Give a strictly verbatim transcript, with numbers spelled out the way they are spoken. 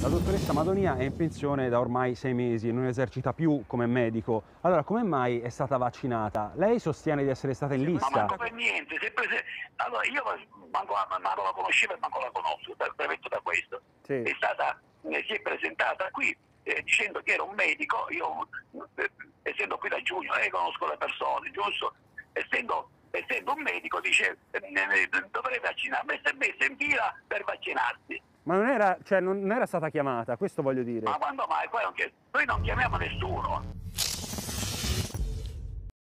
La dottoressa Madonia è in pensione da ormai sei mesi e non esercita più come medico. Allora, come mai è stata vaccinata? Lei sostiene di essere stata in Ma lista. manco per niente, se prese... allora io manco, manco la conoscevo e manco la conosco, da, premetto da questo. Sì. È stata, eh, si è presentata qui eh, dicendo che era un medico, io eh, essendo qui da giugno, eh, conosco le persone, giusto? Essendo, essendo un medico dice eh, eh, dovrei vaccinarmi, si è messa in fila per vaccinarsi. Ma non era, cioè, non, non era stata chiamata, questo voglio dire. Ma quando mai? Poi non chi- noi non chiamiamo nessuno.